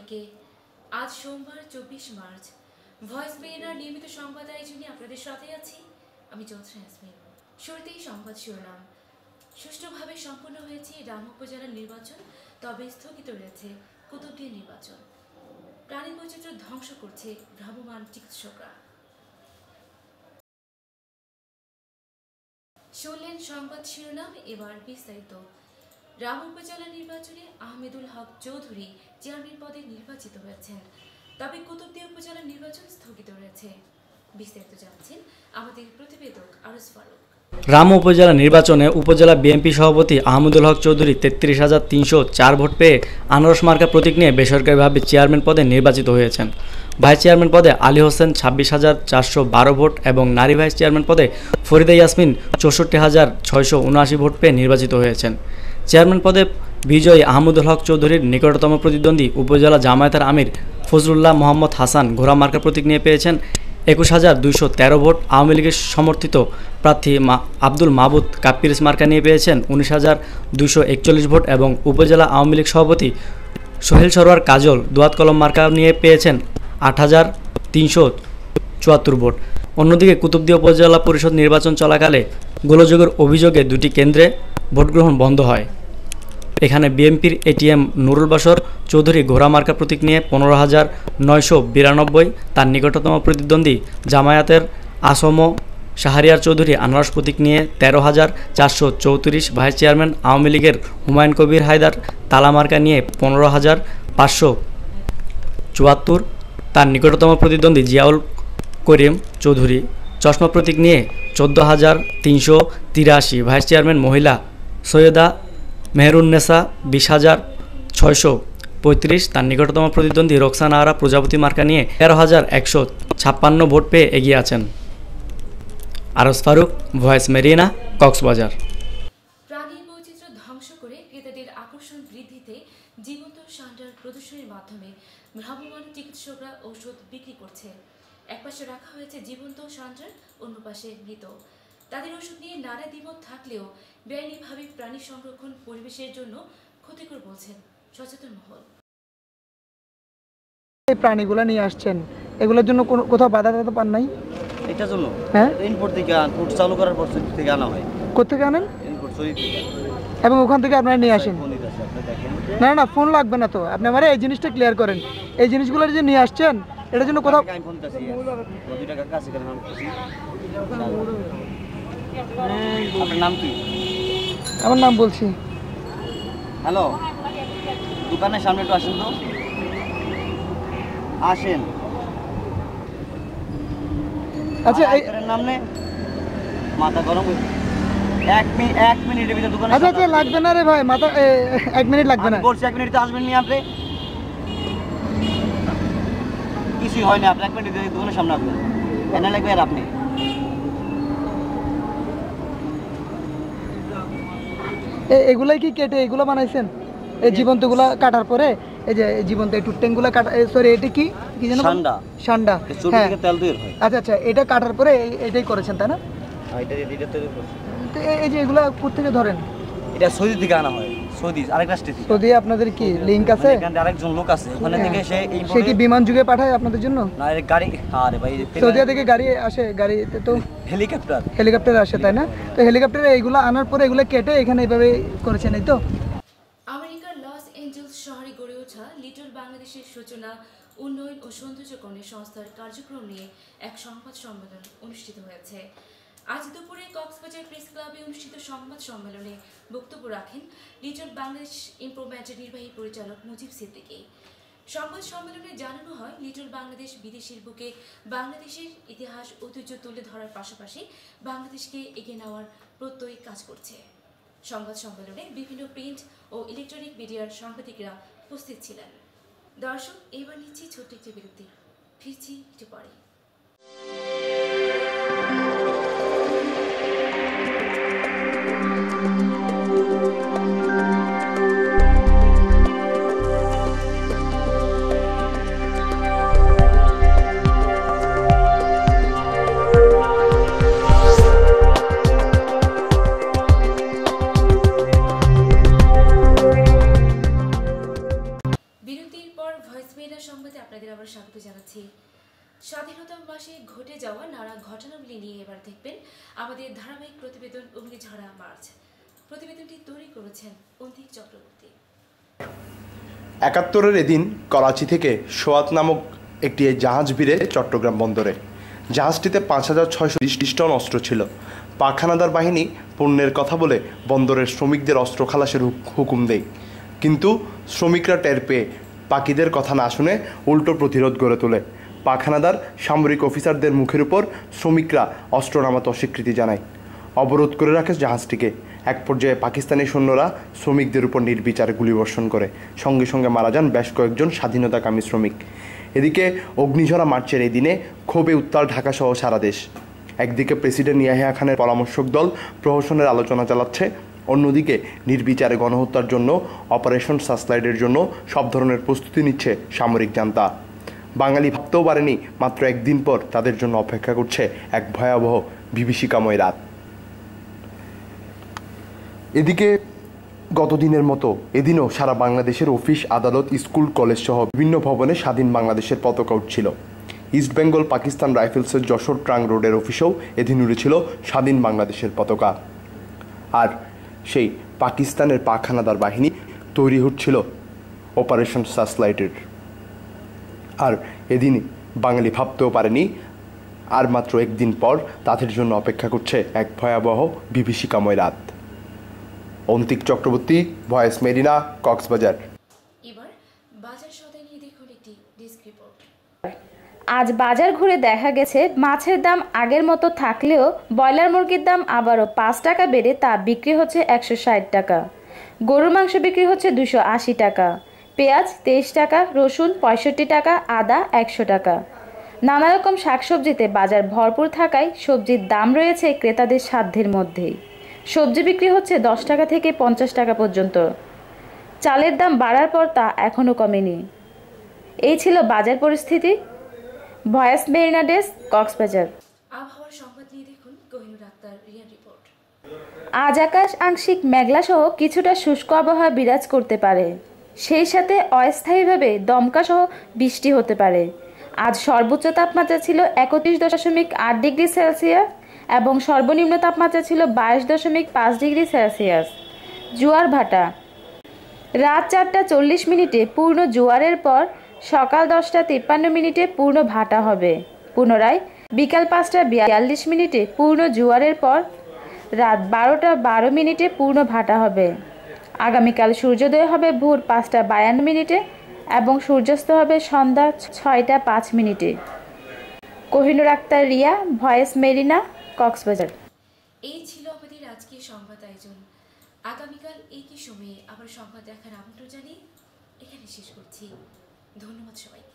সবাইকে। আজ সোমবার 24 মার্চ ভয়েস বিএনআর নিয়মিত সংবাদ আয়োজনে আপনাদের সাথে আছি আমি চৌধুরী ইয়াসমিন। শুরুতেই সংবাদ শিরোনাম। সুষ্ঠুভাবে সম্পন্ন হয়েছে রাম উপজেলার নির্বাচন, তবে স্থগিত রয়েছে কুতুবদিয়া নির্বাচন। প্রাণী বৈচিত্র্য ধ্বংস করছে ভ্রাম্যমাণ চিকিৎসকরা। শুনলেন সংবাদ শিরোনাম, এবার বিস্তারিত। রাম উপজেলা নির্বাচনে আহমেদুল হক চৌধুরী চেয়ারম্যান পদে নির্বাচিত হয়েছেন, তবে কুতুবদিয়া উপজেলা নির্বাচন স্থগিত রয়েছে। বিস্তারিত জানছেন আমাদের প্রতিবেদক আরজ ফারুক। রাম উপজেলা নির্বাচনে উপজেলা বিএনপি সভাপতি আহমেদুল হক চৌধুরী ৩৩,৩০৪ ভোট পেয়ে আনারস মার্কা প্রতীক নিয়ে বেসরকারিভাবে চেয়ারম্যান পদে নির্বাচিত হয়েছেন। ভাইস চেয়ারম্যান পদে আলী হোসেন ২৬,৪১২ ভোট এবং নারী ভাইস চেয়ারম্যান পদে ফরিদা ইয়াসমিন ৬৪,৬৭৯ ভোট পেয়ে নির্বাচিত হয়েছেন। চেয়ারম্যান পদে বিজয়ী আহমেদুল হক চৌধুরীর নিকটতম প্রতিদ্বন্দ্বী উপজেলা জামায়াতের আমির ফজলুল্লাহ মোহাম্মদ হাসান ঘোড়া মার্কা প্রতীক নিয়ে পেয়েছেন ২১,২১৩ ভোট। আওয়ামী লীগের সমর্থিত প্রার্থী আব্দুল মাবুদ কাপ্পিরিস মার্কা নিয়ে পেয়েছেন ১৯,২৪১ ভোট এবং উপজেলা আওয়ামী লীগ সভাপতি সোহেল সরোয়ার কাজল দোয়াত কলম মার্কা নিয়ে পেয়েছেন ৮,৩৭৪ ভোট। অন্যদিকে কুতুবদিয়া উপজেলা পরিষদ নির্বাচন চলাকালে গোলযোগের অভিযোগে দুটি কেন্দ্রে ভোটগ্রহণ বন্ধ হয়। এখানে বিএনপির এটিএম নুরুল বাশর চৌধুরী ঘোড়া মার্কা প্রতীক নিয়ে ১৫,৯৯২, তার নিকটতম প্রতিদ্বন্দ্বী জামায়াতের আসম শাহরিয়ার চৌধুরী আনারস প্রতীক নিয়ে ১৩,৪৩৪, ভাইস চেয়ারম্যান আওয়ামী লীগের হুমায়ুন কবির হায়দার তালা মার্কা নিয়ে ১৫,৫৭৪, তার নিকটতম প্রতিদ্বন্দ্বী জিয়াউল করিম চৌধুরী চশমা প্রতীক নিয়ে ১৪,৩৮৩, ভাইস চেয়ারম্যান মহিলা সৈয়দা মেহরুন্নেসা ২০,৬৩৫, তার নিকটতম প্রতিদ্বন্দ্বী রোকসানা আরা প্রজাপতি মার্কা নিয়ে ১৩,১৫৬ ভোট পেয়ে এগিয়ে আছেন। আরজ ফারুক, ভয়েস মেরিনা, কক্সবাজার। প্রাণী বৈচিত্র্য ধ্বংস করে ক্রেতাদের আকর্ষণ বৃদ্ধিতে জীবন্ত ষাঁড় প্রদর্শনীর মাধ্যমে ভ্রাম্যমাণ চিকিৎসকরা ঔষধ বিক্রি করছে। একপাশে রাখা হয়েছে জীবন্ত ষাঁড়, অন্য পাশে মৃত। তাদের ওষুধ নিয়ে নানা দ্বিমত থাকলেও বেআইনিভাবে প্রাণী সংরক্ষণ পরিবেশের জন্য ক্ষতিকর বলছেন সচেতন মহল। এই প্রাণীগুলো নিয়ে আসছেন, এগুলোর জন্য কোথাও বাধা টাধা পান নাই? এটার জন্য হ্যাঁ, ইনপুট থেকে ইনপুট চালু করার পর সৌদি থেকে আনা হয়। কোথেকে আনেন? ইনপুট সৌদি থেকে, এবং ওখান থেকে আপনারা নিয়ে আসেন? ফোন দিতে আসে, আপনি দেখেন। না না, ফোন লাগবে না তো, আপনি আমার এই জিনিসটা ক্লিয়ার করেন। এই জিনিসগুলো যে নিয়ে আসছেন এটার জন্য কোথাও আমি ফোন দিতেছি, 2 টাকা কাছে করে নাম করছি। আপনার নাম কি? আমার নাম বলছি। হ্যালো, দোকানের সামনে একটু আসেন তো, আসেন। আচ্ছা, এই নাম নে, মাথা গরম হয়েছে। 1 মিনিটের ভিতরে দোকানে। আচ্ছা আচ্ছা, লাগবে না রে ভাই, মাথা 1 মিনিট লাগবে না। বলছি 1 মিনিটে আসবেন নি আপনি? কিছুই হয় না, আপনি 1 মিনিট দোকানের সামনে আসবেন। এনে লাগবে আর আপনি এগুলাই কি কেটে এগুলো বানাইছেন? এই জীবন্তগুলা কাটার পরে এই যে জীবন্ত এই টুটটেংগুলা কাটা, সরি এটা কি কি জানো? ষাঁড়া। ষাঁড়া, চুল হ্যাঁ। থেকে তেল তৈরি হয়। আচ্ছা আচ্ছা, এটা কাটার পরে এটাই করেছেন তাই না? এটা তৈরি করছে। তো এই যে এগুলা কোত্থেকে ধরেন? এটা সৌদি থেকে আনা হয়, সৌদি আরেকটা স্টেট থেকে। সৌদি আপনাদের কি লিংক আছে? এখানে আরেকজন লোক আছে, ওখানে থেকে সে কি বিমান যুগে পাঠায় আপনাদের জন্য? না, এর গাড়ি। আরে ভাই, সৌদি থেকে গাড়ি আসে, গাড়িতে তো হেলিকপ্টার আসে তাই না? তো হেলিকপ্টারে এইগুলো আনার পরে এগুলো কেটে এখানে এইভাবে করেছেন, এই তো? আমেরিকার লস এঞ্জেলস শহরে গড়ে ওঠা লিটল বাংলাদেশের সূচনা, উন্নয়ন ও সৌন্দর্যকরণের সংস্থার কার্যক্রম নিয়ে এক সংবাদ সম্মেলন অনুষ্ঠিত হয়েছে। আজ দুপুরে কক্সবাজার প্রেস ক্লাবে অনুষ্ঠিত সংবাদ সম্মেলনে বক্তব্য রাখেন লিটল বাংলাদেশ ইমপ্রুভমেন্টের নির্বাহী পরিচালক মুজিব সিদ্দিকী। সংবাদ সম্মেলনে জানানো হয়, লিটল বাংলাদেশ বিদেশের বুকে বাংলাদেশের ইতিহাস ঐতিহ্য তুলে ধরার পাশাপাশি বাংলাদেশকে এগিয়ে নেওয়ার প্রত্যয় কাজ করছে। সংবাদ সম্মেলনে বিভিন্ন প্রিন্ট ও ইলেকট্রনিক মিডিয়ার সাংবাদিকরা উপস্থিত ছিলেন। দর্শক, এবার নিচ্ছি ছোট্ট একটি বিরতি, ফিরছি একটু পরে। আবারও স্বাগত জানাচ্ছি। স্বাধীনতা মাসে ঘটে যাওয়া নানা ঘটনাবলী নিয়ে এবার দেখবেন আমাদের ধারাবাহিক প্রতিবেদন অগ্নিঝরা মার্চ। প্রতিবেদনটি তৈরি করেছেন অন্তিক চক্রবর্তী। ৭১-এর এদিন করাচি থেকে সোয়াত নামক একটি জাহাজ ভিড়ে চট্টগ্রাম বন্দরে। জাহাজটিতে ৫,৬২০ টন অস্ত্র ছিল। পাক হানাদার বাহিনী পণ্যের কথা বলে বন্দরের শ্রমিকদের অস্ত্র খালাসের হুকুম দেয়, কিন্তু শ্রমিকরা টের পেয়ে পাকিদের কথা না শুনে উল্টো প্রতিরোধ গড়ে তোলে। পাক হানাদার সামরিক অফিসারদের মুখের উপর শ্রমিকরা অস্ত্র নামাতে অস্বীকৃতি জানায়, অবরোধ করে রাখে জাহাজটিকে। এক পর্যায়ে পাকিস্তানি সৈন্যরা শ্রমিকদের উপর নির্বিচারে গুলিবর্ষণ করে, সঙ্গে সঙ্গে মারা যান বেশ কয়েকজন স্বাধীনতাকামী শ্রমিক। এদিকে অগ্নিঝরা মার্চের এই দিনে ক্ষোভে উত্তাল ঢাকাসহ সারা দেশ। একদিকে প্রেসিডেন্ট ইয়াহিয়া খানের পরামর্শক দল প্রহসনের আলোচনা চালাচ্ছে, অন্যদিকে নির্বিচারে গণহত্যার জন্য অপারেশন সার্চলাইটের জন্য সব ধরনের প্রস্তুতি নিচ্ছে সামরিক জান্তা। বাঙালি ভাবতেও পারেনি মাত্র একদিন পর তাদের জন্য অপেক্ষা করছে এক ভয়াবহ বিভীষিকাময় রাত। এদিকে গতদিনের মতো এদিনও সারা বাংলাদেশের অফিস, আদালত, স্কুল, কলেজ সহ বিভিন্ন ভবনে স্বাধীন বাংলাদেশের পতাকা উঠছিল। ইস্ট বেঙ্গল পাকিস্তান রাইফেলসের যশোর ট্রাং রোডের অফিসেও এদিন উড়েছিল স্বাধীন বাংলাদেশের পতাকা। আর সেই পাকিস্তানের পাক হানাদার বাহিনী তৈরি হচ্ছিল অপারেশন সার্চলাইটের। আর এদিন বাঙালি ভাবতেও পারেনি আর মাত্র একদিন পর তাদের জন্য অপেক্ষা করছে এক ভয়াবহ বিভীষিকাময় রাত। Antik Chakraborty, Voice Marina, Cox's Bazar. এবার বাজার সদাই নিয়ে দেখুন একটি ডেস্ক রিপোর্ট। আজ বাজার ঘুরে দেখা গেছে মাছের দাম আগের মতো থাকলেও ব্রয়লার মুরগির দাম আবারও ৫ টাকা বেড়ে তা বিক্রি হচ্ছে ১৬০ টাকা। গরুর মাংস বিক্রি হচ্ছে ২৮০ টাকা, পেঁয়াজ ২৩ টাকা, রসুন ৬৫ টাকা, আদা ১০০ টাকা। নানা রকম শাকসবজিতে বাজার ভরপুর থাকায় সবজির দাম রয়েছে ক্রেতাদের সাধ্যের মধ্যেই। সবজি বিক্রি হচ্ছে ১০ টাকা থেকে ৫০ টাকা পর্যন্ত। চালের দাম বাড়ার পর তা এখনও কমেনি। এই ছিল বাজার পরিস্থিতি। Voice Marina desk, Cox's Bazar. আবহাওয়ার সংবাদ নিয়ে দেখুন কোহিনুর আক্তার রিয়া রিপোর্ট। আজ আকাশ আংশিক মেঘলা সহ কিছুটা শুষ্ক আবহাওয়া বিরাজ করতে পারে, সেই সাথে অস্থায়ীভাবে দমকা সহ বৃষ্টি হতে পারে। আজ সর্বোচ্চ তাপমাত্রা ছিল ৩১.৮ ডিগ্রি সেলসিয়াস এবং সর্বনিম্ন তাপমাত্রা ছিল ২২.৫ ডিগ্রি সেলসিয়াস। জোয়ার ভাটা রাত ৪টা ৪০ মিনিটে পূর্ণ জোয়ারের পর সকাল 10টা 53 মিনিটে পূর্ণ ভাটা হবে। পুনরায় বিকাল 5টা 42 মিনিটে পূর্ণ জোয়ারের পর রাত 12টা 12 মিনিটে পূর্ণ ভাটা হবে। আগামীকাল সূর্যোদয় হবে ভোর 5টা 52 মিনিটে এবং সূর্যাস্ত হবে সন্ধ্যা 6টা 5 মিনিটে। Kohinoor Akter Riya, Voice Marina, Cox's Bazar. এই ছিল আমাদের আজকের সংবাদ আয়োজন। আগামীকাল একই সময়ে আবার সংবাদ দেখার আমন্ত্রণ জানিয়ে এখানে শেষ করছি। ধন্যবাদ সবাইকে।